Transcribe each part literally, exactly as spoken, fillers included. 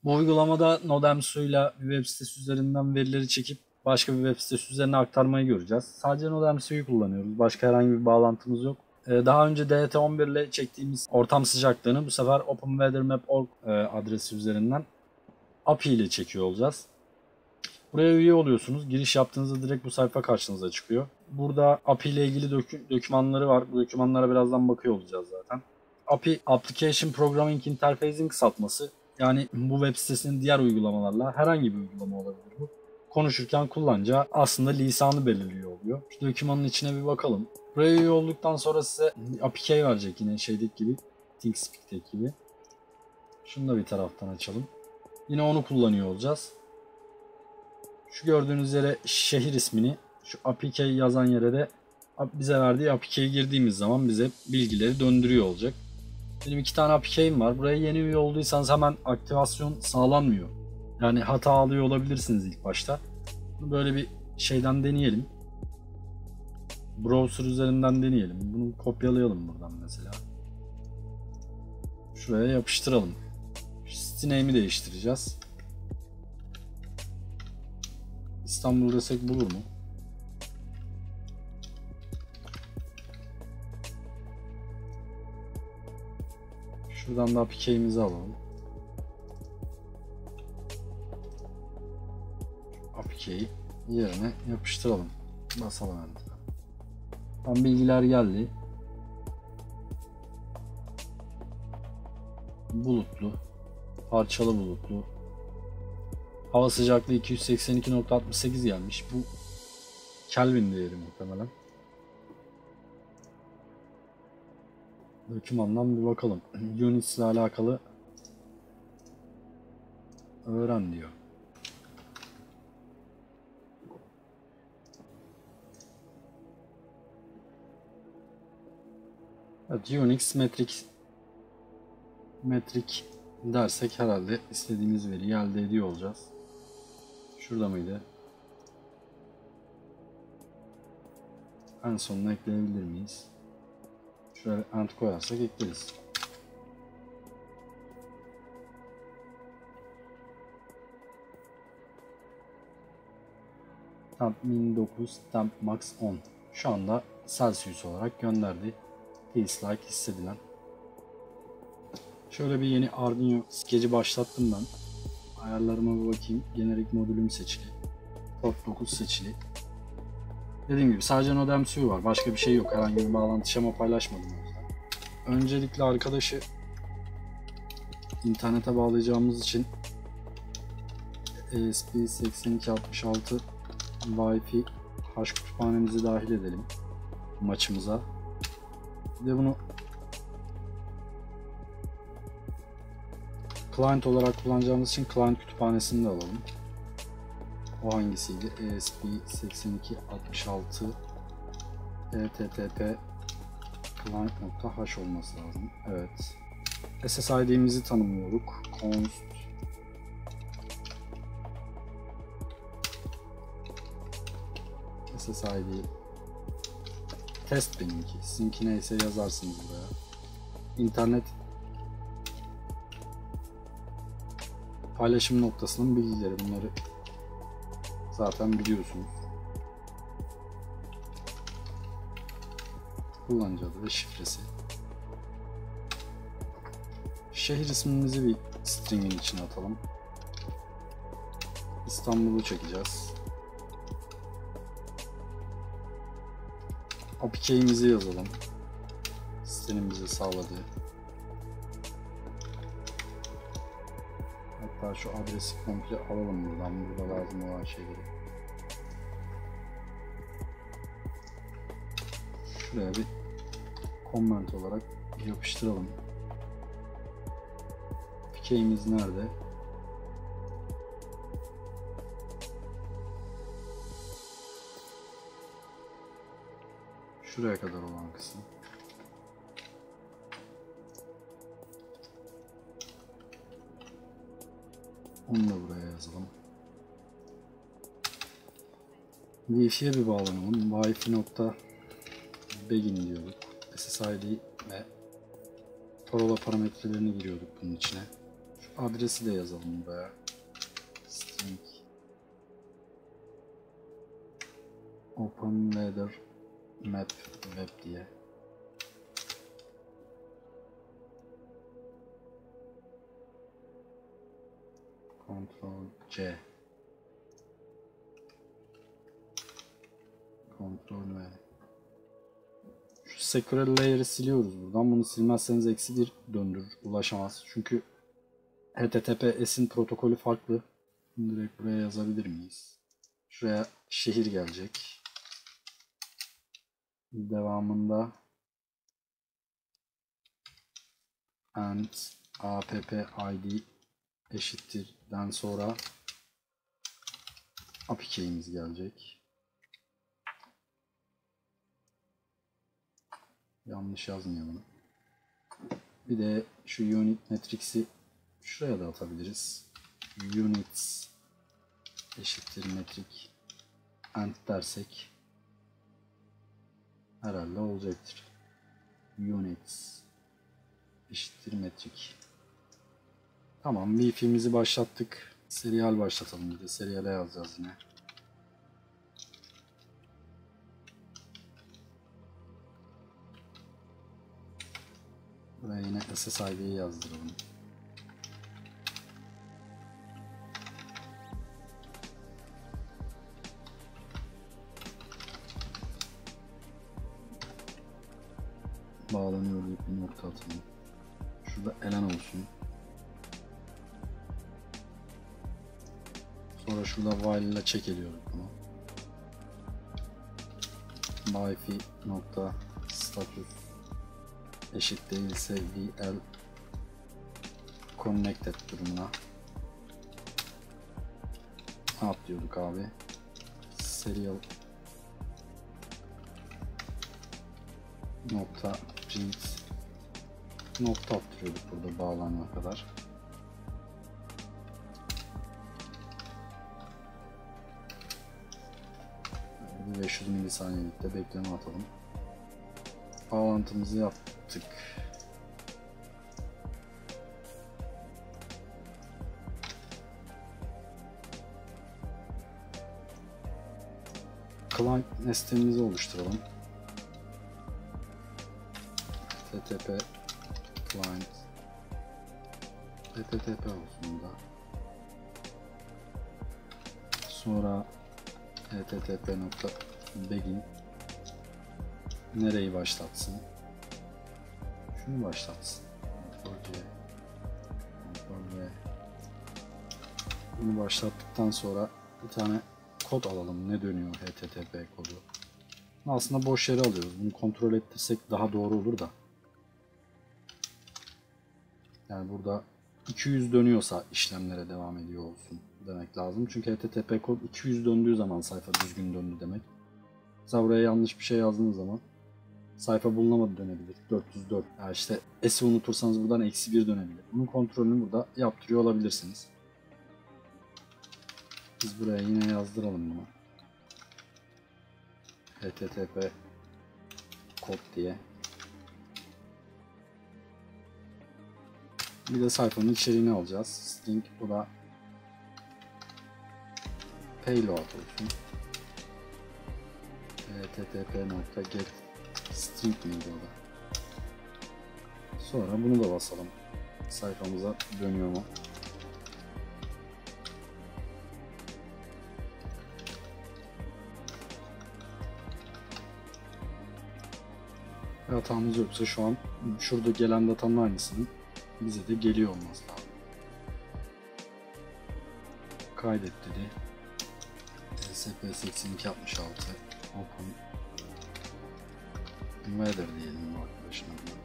Bu uygulamada NodeMCU'yla bir web sitesi üzerinden verileri çekip başka bir web sitesi üzerine aktarmayı göreceğiz. Sadece NodeMCU'yu kullanıyoruz. Başka herhangi bir bağlantımız yok. Daha önce D T on bir ile çektiğimiz ortam sıcaklığını bu sefer OpenWeatherMap nokta org adresi üzerinden A P I ile çekiyor olacağız. Buraya üye oluyorsunuz. Giriş yaptığınızda direkt bu sayfa karşınıza çıkıyor. Burada A P I ile ilgili dokü dokümanları var. Bu dokümanlara birazdan bakıyor olacağız zaten. A P I, Application Programming Interface'in kısaltması. Yani bu web sitesinin diğer uygulamalarla herhangi bir uygulama olabilir bu. Konuşurken kullanacağı aslında lisanı belirliyor oluyor. Şu dokümanın içine bir bakalım. Buraya üye olduktan sonra size A P K verecek yine şeydeki gibi. ThinkSpeak'teki gibi. Şunu da bir taraftan açalım. Yine onu kullanıyor olacağız. Şu gördüğünüz yere şehir ismini, şu A P K yazan yere de bize verdiği A P K'ye girdiğimiz zaman bize bilgileri döndürüyor olacak. Benim iki tane A P K'im var. Buraya yeni üye olduysanız hemen aktivasyon sağlanmıyor. Yani hata alıyor olabilirsiniz ilk başta. Böyle bir şeyden deneyelim. Browser üzerinden deneyelim. Bunu kopyalayalım buradan mesela. Şuraya yapıştıralım. City name'i değiştireceğiz. İstanbul desek bulur mu? Şuradan da A P K'imizi alalım. A P K'yi yerine yapıştıralım. Basalım Enter'a. Tam bilgiler geldi. Bulutlu, parçalı bulutlu. Hava sıcaklığı iki yüz seksen iki nokta altmış sekiz gelmiş. Bu Kelvin değeri muhtemelen. Dokümandan bir bakalım. Units ile alakalı öğren diyor. Evet, Unix metrik metrik dersek herhalde istediğimiz veriyi elde ediyor olacağız. Şurada mıydı? En sonuna ekleyebilir miyiz? Şöyle end koyarsak ekleriz. Temp min dokuz, temp max on. Şu anda Celsius olarak gönderdi. Feels like hissedilen. Şöyle bir yeni Arduino skeci başlattım ben. Ayarlarıma bir bakayım. Generik modülüm seçili. Port dokuz seçili. Dediğim gibi sadece NodeMCU var. Başka bir şey yok. Herhangi bir bağlantı şema paylaşmadım o yüzden. Öncelikle arkadaşı internete bağlayacağımız için E S P seksen iki altmış altı Wi-Fi hash kütüphanemizi dahil edelim maçımıza. Bir de bunu client olarak kullanacağımız için client kütüphanesini de alalım. O hangisiydi? E S P seksen iki altmış altı H T T P client nokta h olması lazım. Evet. S S I D'mizi tanımlıyorduk. Const S S I D test benimki. Sizinki neyse yazarsınız buraya. İnternet paylaşım noktasının bilgileri, bunları zaten biliyorsunuz. Kullanıcı adı ve şifresi. Şehir ismimizi bir string'in içine atalım. İstanbul'u çekeceğiz. A P K'imizi yazalım. Sitenin bize sağladığı. Hatta şu adresi komple alalım buradan. Burada lazım olan şeyleri. Şuraya bir comment olarak yapıştıralım. A P K'imiz nerede? Şuraya kadar olan kısım. Onu da buraya yazalım. Wi-Fi'ye bir bağlanalım. Wi-Fi nokta begin diyorduk. S S I D ve parola parametrelerini giriyorduk bunun içine. Şu adresi de yazalım buraya. String Open Ladder Map Web diye. Ctrl C. Ctrl V. Şu Secure Layer'ı siliyoruz buradan. Bunu silmezseniz eksi bir döndürür. Ulaşamaz. Çünkü H T T P S'in protokolü farklı. Direkt buraya yazabilir miyiz? Şuraya şehir gelecek. Devamında and app id eşittirden sonra A P I key'imiz gelecek. Yanlış yazmayalım. Bir de şu unit matrix'i şuraya da atabiliriz. Units eşittir metrik and dersek herhalde olacaktır. Units eşittir metrik. Tamam, bir filmimizi başlattık. Serial başlatalım, bir de seriale yazacağız yine. Buraya yine S S I D'yi yazdıralım. Bağlanıyor deyip bir nokta atalım. Şurada elen olsun. Sonra şurada while ile check ediyoruz bunu. Wi-Fi nokta status eşit değilse V L connected durumuna ne yapıyorduk abi? Serial nokta print nokta attırıyorduk burada bağlanana kadar. beş yüz milisaniyelikte bekleme atalım. Bağlantımızı yaptık. Client nesnemizi oluşturalım. H T T P client H T T P olsun da. Sonra H T T P nokta begin nereyi başlatsın? Şunu başlatsın. Ctrl C, Ctrl V. Bunu başlattıktan sonra bir tane kod alalım. Ne dönüyor H T T P kodu? Aslında boş yere alıyoruz. Bunu kontrol ettirsek daha doğru olur da. Yani burada iki yüz dönüyorsa işlemlere devam ediyor olsun demek lazım. Çünkü H T T P kod iki yüz döndüğü zaman sayfa düzgün döndü demek. Mesela buraya yanlış bir şey yazdığınız zaman sayfa bulunamadı dönebilir. dört yüz dört. Yani işte S'i unutursanız buradan eksi bir dönebilir. Bunun kontrolünü burada yaptırıyor olabilirsiniz. Biz buraya yine yazdıralım bunu. H T T P kod diye. Bir de sayfanın içeriğini alacağız. String, bu da payload olsun. H T T P nokta get string miydi o da? Sonra bunu da basalım. Sayfamıza dönüyor mu? Hatamız yoksa şu an şurada gelen datanın aynısının bize de geliyor olması lazım. Kaydet dedi. T S P seksen iki altmış altı open weather diyelim bu arkadaşın adına.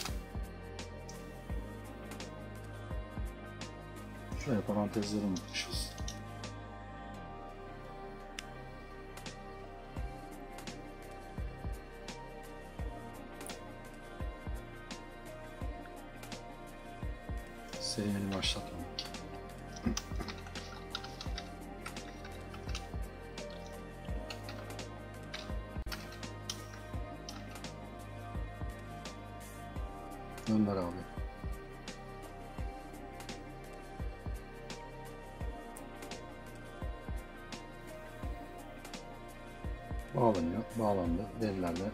Şuraya parantezleri unutmuşuz. Seriyeli başlatmadık. Gönder abi. Bağlanıyor. Bağlandı. Veriler de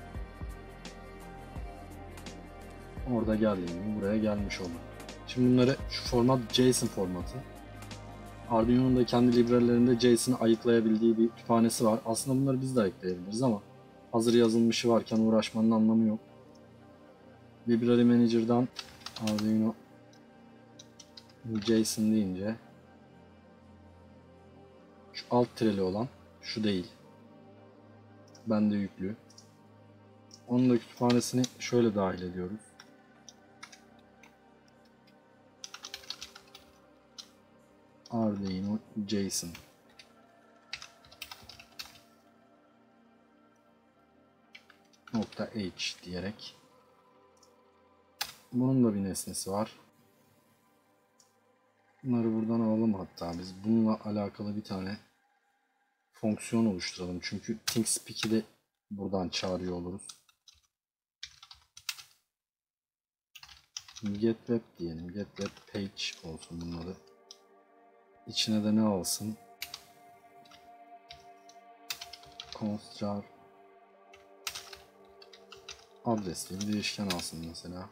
orada geldiği gibi buraya gelmiş oldu. Şimdi bunları, şu format JSON formatı. Arduino'nun da kendi library'lerinde JSON'ı ayıklayabildiği bir kütüphanesi var. Aslında bunları biz de ayıklayabiliriz ama hazır yazılmışı varken uğraşmanın anlamı yok. Library Manager'dan Arduino JSON deyince şu alt tireli olan, şu değil, bende yüklü. Onun da kütüphanesini şöyle dahil ediyoruz. Arduino JSON nokta h diyerek. Bunun da bir nesnesi var. Bunları buradan alalım, hatta biz bununla alakalı bir tane fonksiyon oluşturalım. Çünkü ThinkSpeak'i de buradan çağırıyor oluruz. GetWeb diyelim. GetWeb Page olsun bunun adı. İçine de ne alsın? Const jar adresli bir değişken alsın mesela.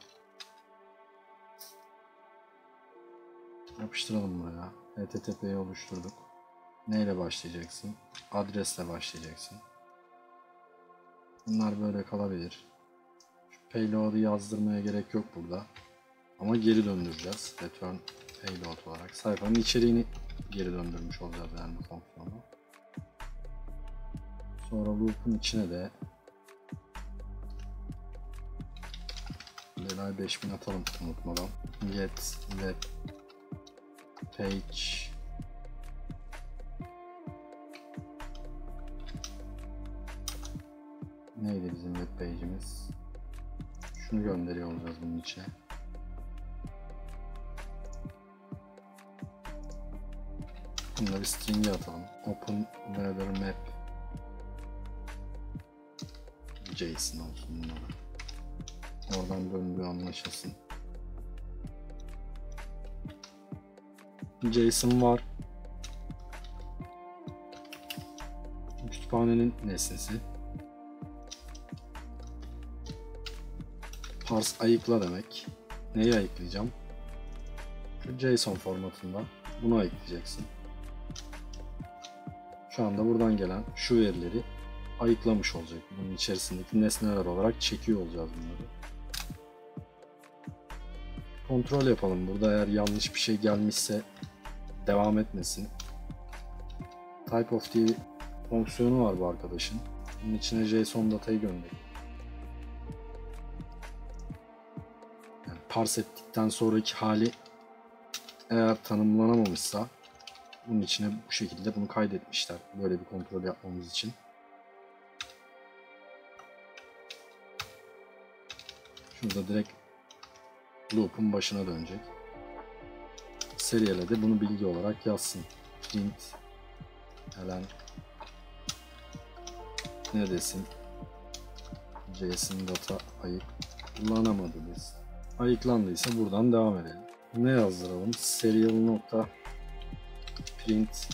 Yapıştıralım buraya. H T T P'yi oluşturduk. Neyle başlayacaksın? Adresle başlayacaksın. Bunlar böyle kalabilir. Şu payload'u yazdırmaya gerek yok burada. Ama geri döndüreceğiz. Return payload olarak. Sayfanın içeriğini geri döndürmüş olacağız yani bu fonksiyonu. Sonra loop'un içine de Delay beş bin atalım unutmadan. Get web page neydi bizim web page'imiz? Şunu gönderiyor olacağız bunun içine. Bunları bir string'e atalım. Open weather map JSON olsun bunları. Oradan döndüğü anlaşılsın. JSON var. Kütüphanenin nesnesi. Parse ayıkla demek. Neyi ayıklayacağım? Şu JSON formatında bunu ayıklayacaksın. Şu anda buradan gelen şu verileri ayıklamış olacak. Bunun içerisindeki nesneler olarak çekiyor olacağız bunları. Kontrol yapalım. Burada eğer yanlış bir şey gelmişse devam etmesin. Type of diye bir fonksiyonu var bu arkadaşın. Bunun içine JSON datayı gönder. Yani parse ettikten sonraki hali eğer tanımlanamamışsa bunun içine bu şekilde bunu kaydetmişler. Böyle bir kontrol yapmamız için. Şurada direkt loop'un başına dönecek. Serial'e de bunu bilgi olarak yazsın. Print elen ne desin? JSON data ayıklanamadı desin. Ayıklandıysa buradan devam edelim. Ne yazdıralım? Serial nokta print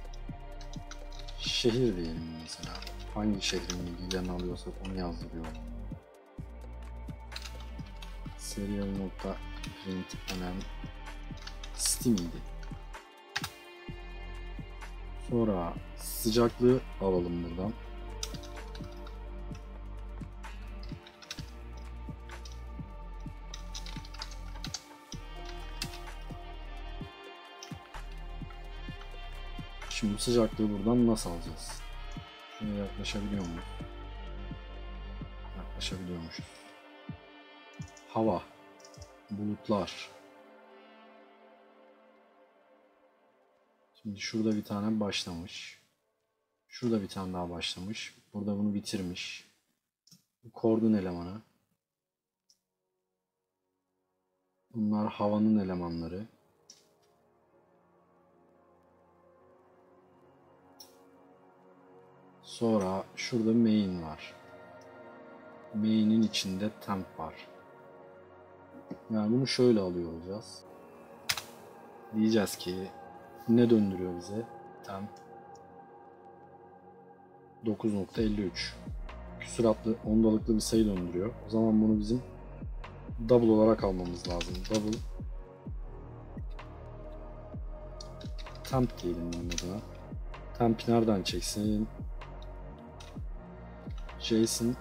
şehir diyelim mesela. Hangi şehrin bilgilerini alıyorsak onu yazdırıyor. Serial nokta print elen Steam'iydi. Sonra sıcaklığı alalım buradan. Şimdi sıcaklığı buradan nasıl alacağız? Şuna yaklaşabiliyor muyuz? Yaklaşabiliyormuşuz. Hava, bulutlar. Şimdi şurada bir tane başlamış. Şurada bir tane daha başlamış. Burada bunu bitirmiş. Bu koordun elemanı. Bunlar havanın elemanları. Sonra şurada main var. Main'in içinde temp var. Yani bunu şöyle alıyor olacağız. Diyeceğiz ki ne döndürüyor bize? Temp dokuz nokta elli üç. Küsuratlı ondalıklı bir sayı döndürüyor. O zaman bunu bizim double olarak almamız lazım. Double temp diyelim bunun adına. Temp'i nereden çeksin? JSON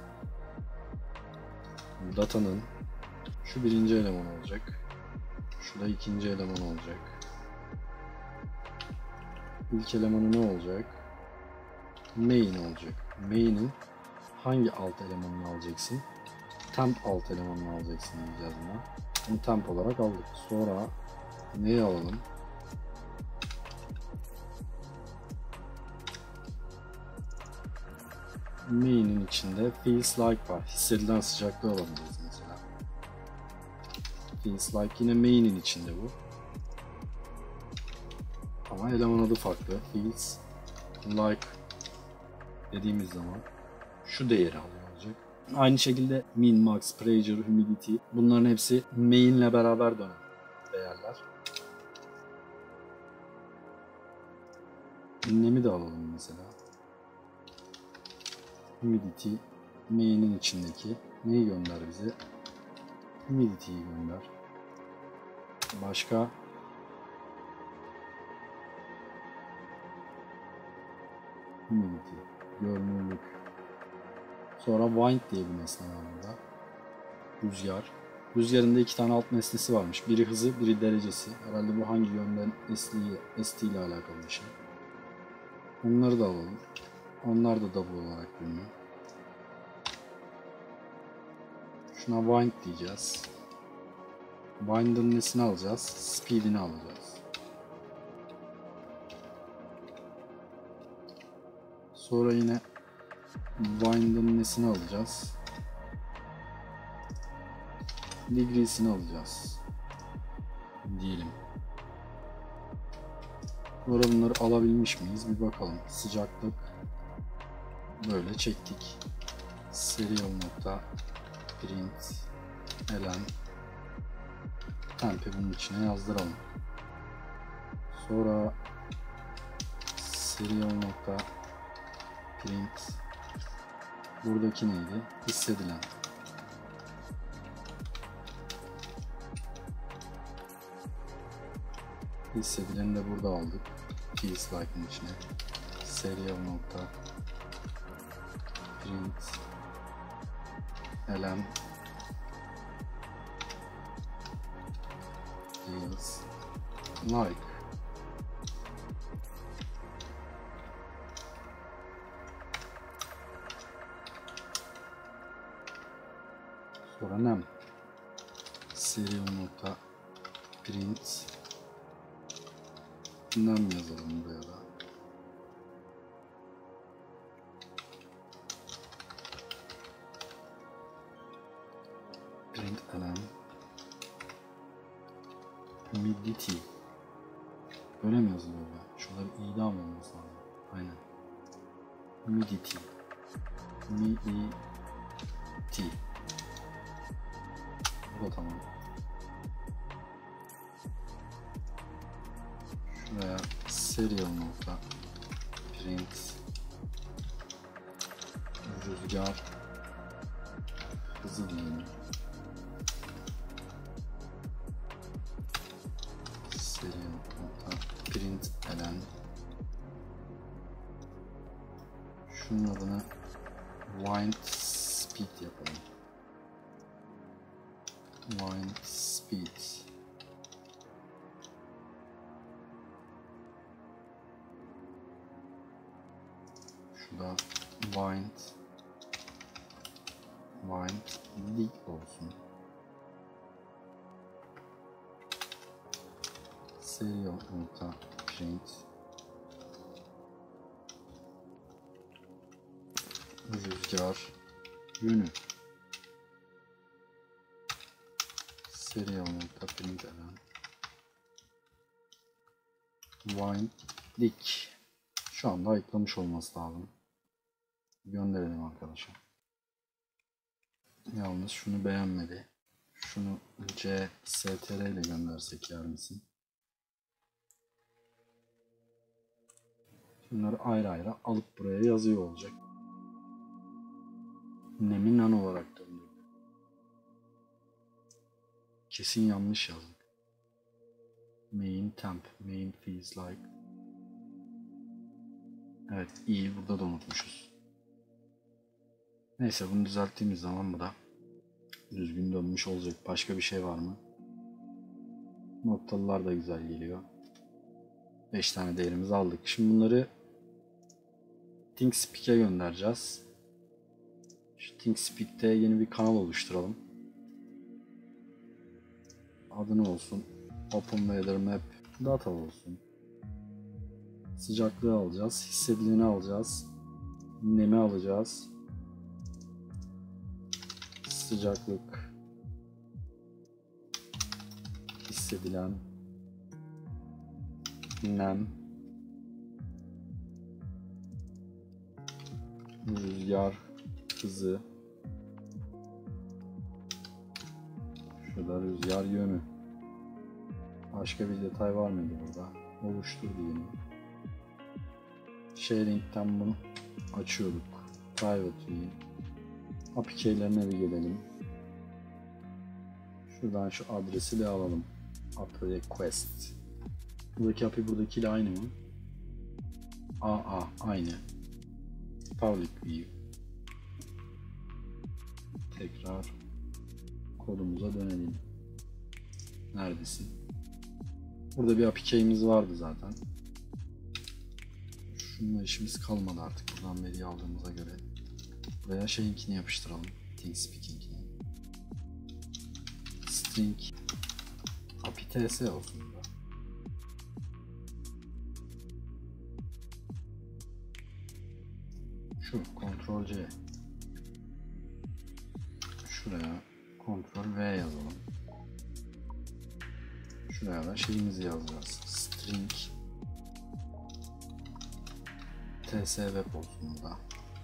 datanın şu birinci eleman olacak. Şu da ikinci eleman olacak. İlk elemanı ne olacak? Main olacak. Main'in hangi alt elemanını alacaksın? Temp alt elemanını alacaksın diyeceğiz buna. Bunu temp olarak aldık. Sonra neyi alalım? Main'in içinde feels like var. Hissedilen sıcaklığı alabiliriz mesela. Feels like yine main'in içinde bu. Ama eleman adı farklı. Feels like dediğimiz zaman şu değeri alıyor olacak. Aynı şekilde min, max, pressure, humidity bunların hepsi main ile beraber dönen değerler. Nemi de alalım mesela. Humidity main'in içindeki neyi gönder bize? Humidity'yi gönder. Başka humidity, görünürlük. Sonra wind diye bir nesne var burada. Rüzgar. Rüzgarın da iki tane alt nesnesi varmış. Biri hızı, biri derecesi. Herhalde bu hangi yönden estiği, estiği ile alakalı bir şey. Onları da alalım. Onlar da double olarak biliniyor. Şuna wind diyeceğiz. Wind'ın nesini alacağız? Speed'ini alacağız. Sonra yine wind'ın nesini alacağız? Degrees'ini alacağız. Diyelim. Sonra bunları alabilmiş miyiz? Bir bakalım. Sıcaklık. Böyle çektik. Serial nokta print elen temp'i bunun içine yazdıralım. Sonra serial nokta print buradaki neydi? Hissedilen. Hissedileni de burada aldık. Feels like'ın içine. Serial nokta print elen feels like. Sonra nem serial nokta print nem yazalım buraya da. Print elen humidity. Öyle mi yazılıyor ya? Şurada bir i'de almamız lazım. Aynen. Humidity. Humidity. Bu da tamam. Şuraya serial nokta print rüzgar hızı diyelim. Serial nokta print elen şunun adını wind speed yapalım. Wind speed. Şurada wind wind lig olsun. Serial nokta print rüzgar yönü. Serial nokta print elen wind lig. Şu anda ayıklamış olması lazım. Gönderelim arkadaşlar. Yalnız şunu beğenmedi. Şunu C S T R ile göndersek yer misin? Bunları ayrı ayrı alıp buraya yazıyor olacak. Nemi nan olarak döndürdü. Kesin yanlış yazdık. Main temp. Main feels like. Evet, iyi, burada da unutmuşuz. Neyse, bunu düzelttiğimiz zaman bu da düzgün dönmüş olacak. Başka bir şey var mı? Noktalılar da güzel geliyor. beş tane değerimizi aldık. Şimdi bunları ThinkSpeak'e göndereceğiz. Şu ThinkSpeak'te yeni bir kanal oluşturalım. Adı ne olsun? Open Weather Map Data olsun. Sıcaklığı alacağız. Hissedileni alacağız. Nemi alacağız. Sıcaklık. Hissedilen. Nem. Rüzgar hızı. Şurada rüzgar yönü. Başka bir detay var mıydı burada? Oluştur diyelim. Sharing'den bunu açıyorduk. Private view. A P K'lerine bir gelelim. Şuradan şu adresi de alalım. App request. Buradaki A P I buradakiyle aynı mı? Aa, aynı. Public view. Tekrar kodumuza dönelim. Neredesin? Burada bir A P K'miz vardı zaten. Şununla işimiz kalmadı artık. Buradan veriyi aldığımıza göre. Buraya şeyinkini yapıştıralım. ThinkSpeak'inkini. String A P I T S olsun burada. Şu Ctrl C. Şuraya Ctrl V yazalım. Şuraya da şeyimizi yazacağız. String T S Web olsun burada.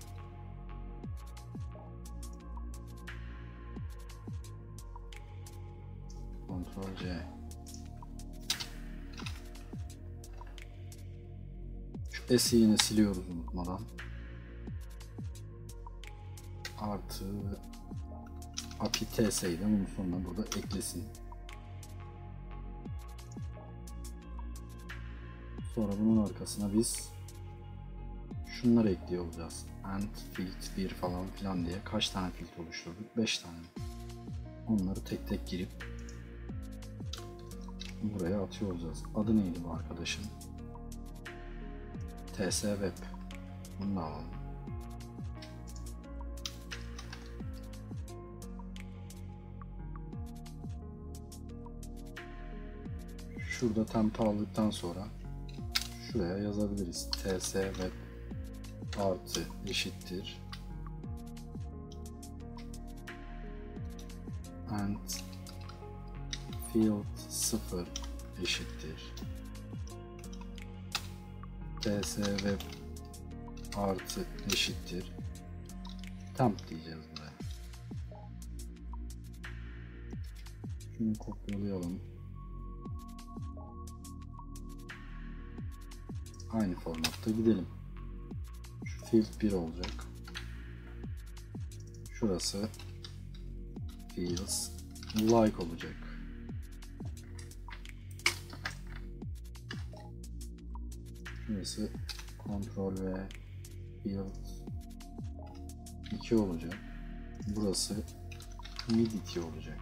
Ctrl C. Şu S'i yine siliyoruz unutmadan. Artı A P I T S'yi de bunun sonuna burada eklesin. Sonra bunun arkasına biz şunları ekliyor olacağız. And field bir falan filan diye kaç tane field oluşturduk? beş tane. Onları tek tek girip buraya atıyor olacağız. Adı neydi bu arkadaşın? T S Web. Bunu da alalım. Şurada temp aldıktan sonra şuraya yazabiliriz. T S Web artı eşittir and field sıfır eşittir T S Web artı eşittir temp diyeceğiz buraya. Şunu kopyalayalım. Aynı formatta gidelim. Şu field bir olacak. Şurası fields like olacak. Şurası Ctrl ve field iki olacak. Burası humidity olacak.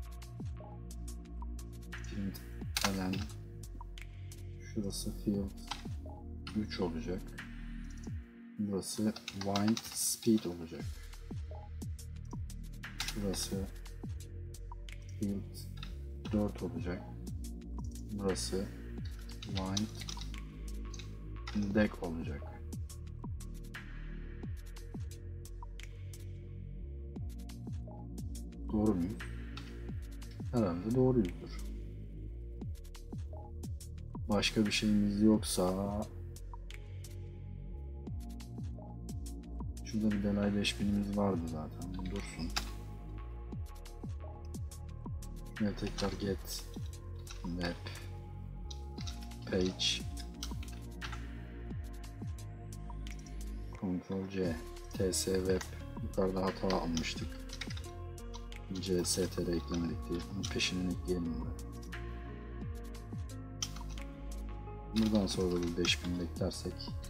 Print elen. Şurası field üç olacak. Burası wind speed olacak. Şurası field dört olacak. Burası wind deck olacak. Doğru muyum? Herhalde doğruyuzdur. Başka bir şeyimiz yoksa şurada bir delay beş binimiz vardı zaten. Bu dursun. Ve tekrar get web page Ctrl C T S Web Yukarıda hata almıştık. C S T R eklemedik diye. Bunun peşinden ekleyelim buraya. Buradan sonra da beş bin beklersek.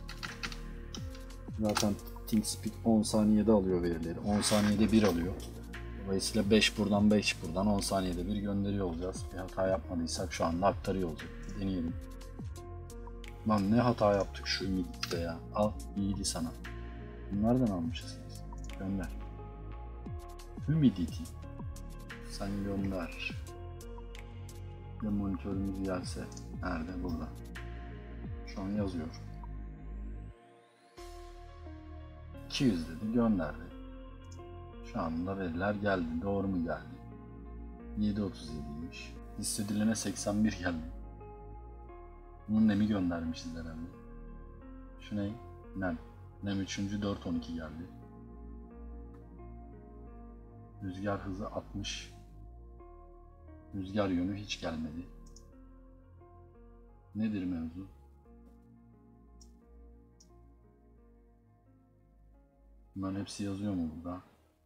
Zaten ThinkSpeak on saniyede alıyor verileri. on saniyede bir alıyor. Dolayısıyla beş buradan beş buradan on saniyede bir gönderiyor olacağız. Bir hata yapmadıysak şu anda aktarıyor olacak. Deneyelim. Lan ne hata yaptık şu Humidity ya. Al iyiydi sana. Bunlardan almışız. Gönder. Humidity. Sen gönder. Ve monitörümüz gelse. Nerede? Burada. Şu an yazıyor. iki yüz dedi. Gönderdi. Şu anda veriler geldi. Doğru mu geldi? yedi otuz yediymiş. Hissedilene seksen bir geldi. Bunun nemi göndermişiz herhalde. Şu ne? Nem. Nem üçüncü dört on iki geldi. Rüzgar hızı altmış. Rüzgar yönü hiç gelmedi. Nedir mevzu? Bunların hepsi yazıyor mu burada?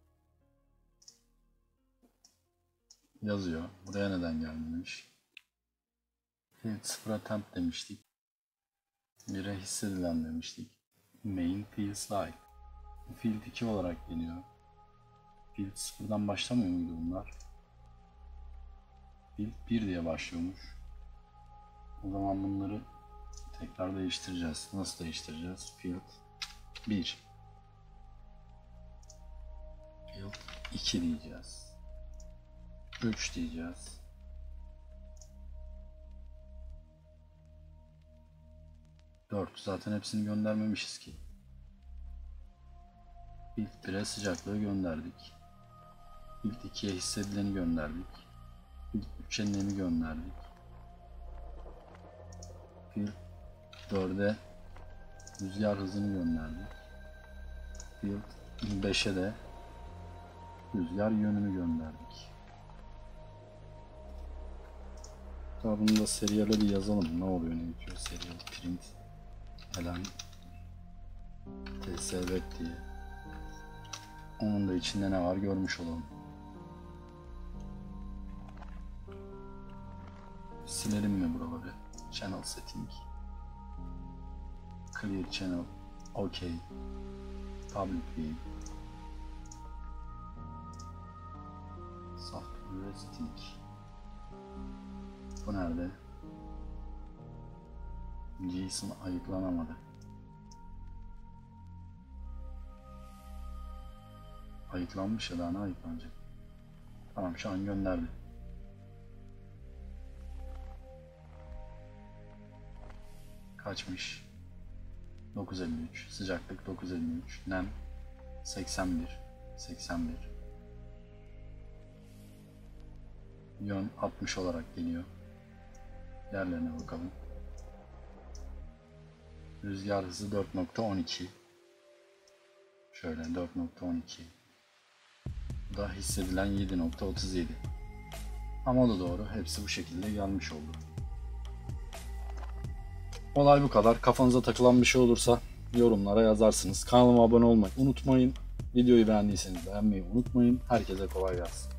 Yazıyor. Buraya neden gelmemiş? Field sıfıra temp demiştik. bire hissedilen demiştik. Main feels like. Field iki olarak geliyor. Field sıfırdan başlamıyor muydu bunlar? Field bir diye başlıyormuş. O zaman bunları tekrar değiştireceğiz. Nasıl değiştireceğiz? Field bir. Field iki diyeceğiz. üç diyeceğiz. dört. Zaten hepsini göndermemişiz ki. Field bire sıcaklığı gönderdik. Field ikiye hissedileni gönderdik. Field üçe nemi gönderdik. Field dörde rüzgar hızını gönderdik. Field beşe de rüzgar yönünü gönderdik. Daha bunu da seriale bir yazalım. Ne oluyor ne bitiyor? Serial print elen tsweb diye. Onun da içinde ne var görmüş olalım. Silelim mi buraları? Channel setting. Clear channel. OK. Public view. Software setting. Bu nerede? JSON ayıklanamadı. Ayıklanmış ya, daha ne ayıklanacak? Tamam, şu an gönderdi. Kaçmış? dokuz elli üç. Sıcaklık dokuz elli üç. Nem seksen bir. seksen bir. Yön altmış olarak geliyor. Yerlerine bakalım. Rüzgar hızı dört nokta on iki. Şöyle dört nokta on iki. Bu da hissedilen yedi nokta otuz yedi. Ama o da doğru. Hepsi bu şekilde gelmiş oldu. Olay bu kadar. Kafanıza takılan bir şey olursa yorumlara yazarsınız. Kanalıma abone olmayı unutmayın. Videoyu beğendiyseniz beğenmeyi unutmayın. Herkese kolay gelsin.